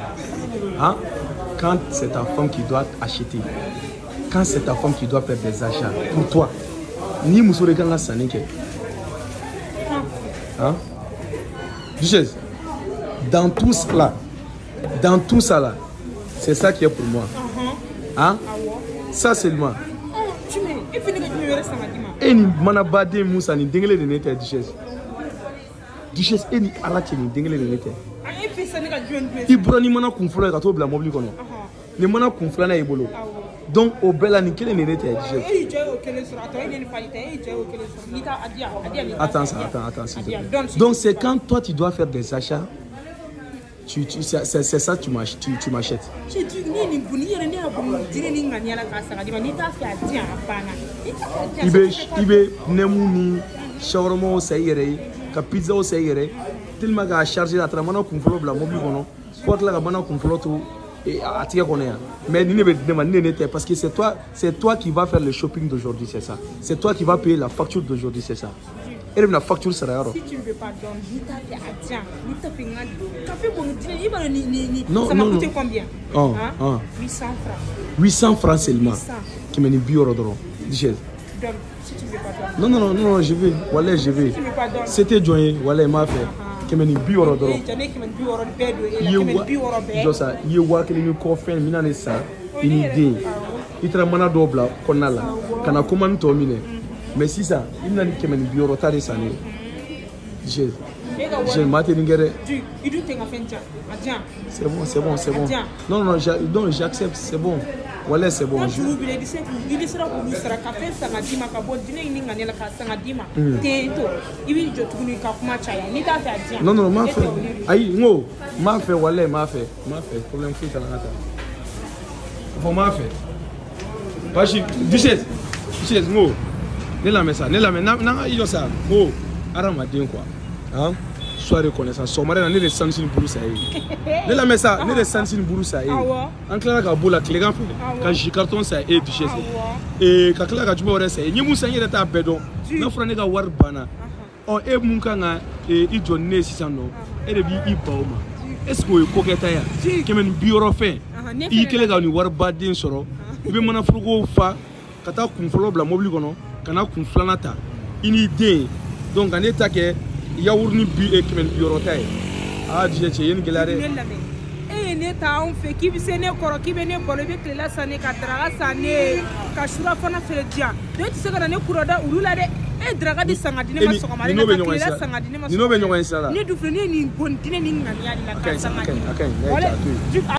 Hein? Quand c'est ta femme qui doit acheter, quand c'est ta femme qui doit faire des achats, pour toi, ni Moussou Kanga Saneke. Hein? Duchesse, dans tout ça là, c'est ça qui est pour moi. Hein? Ça seulement. Et ni manabade Moussa ni dengle de nete duchesse. Duchesse et ni alati ni dengle de nete. I brani mana kunfula ka to bla mobili kono. Ni mana kunfula na ibolo. Donc au bela ni kele ni nete duchesse. Attends. Donc c'est quand toi tu dois faire des achats. C'est ça tu m'achètes. Ibe nemuni shawarma sayere ka pizza o sayere tellement que charger la tramana kunfolo bla mobile kono quoi que la bana kunfolo to et atia kono mais ni ne be demander n'était parce que c'est toi qui va faire le shopping d'aujourd'hui, c'est ça. C'est toi qui va payer la facture d'aujourd'hui, c'est ça. Et la facture sera si tu ne veux pas donner, non, ça m'a coûté combien? 800 francs. 800 francs seulement. Qui m'a dit bio-rodron. Duchesse. Donc, si tu ne veux pas donner. Non, je vais. Voilà, je vais. Si tu ne veux pas donner. C'était joint. Voilà, il m'a fait. Qui m'a dit bio-rodron. Il y a une coffre, une idée. Il travaille double. Qu'on a là. Qu'on a commandé au mine. Mais si ça, il n'a pas de bureau de ça. J'ai c'est bon. Non, j'accepte, c'est bon. Voilà, c'est bon. Non, m'a fait. Aïe, non, m'a fait, voilà, m'a fait. Problème fait, m'a fait. Pas chic. Duchesse, non. Nela mesa, nanga iyo sa, oh, aramadin quoi, hein, sois reconnaissant, sommaire, ne descend sur le bourreau ça y. Nela mesa, ne descend sur le bourreau ça y. En clair, la boula, les gars, quand j'ai carton ça y, duchesse, et quand la gâteau aurait ça y, ni moussa y est à bédon, n'a frane ga warbana, oh, et moukanga, et il donne 600 no, et le bi i bauma. Est-ce que vous coquette ya, qui mène bureau fait, il que les gars nous warbadin soro, il veut mon frugo fa, kata kumfolo bla mobile kono. Kana kunflanata ini idée donc en état que yaourni bi et qui men biorota ah je yen gelare et ne ta on fait qui bise ne koro qui bene bolo be klela sane ka draga sane ka shura fana fere dia de tu se kana ne kuroda ulula de e draga di sangadine ma sokoma ne ka klela sangadine ma ni no be nyonga insala ni du frene ni bondine ni ngani ya la ka sangadine wala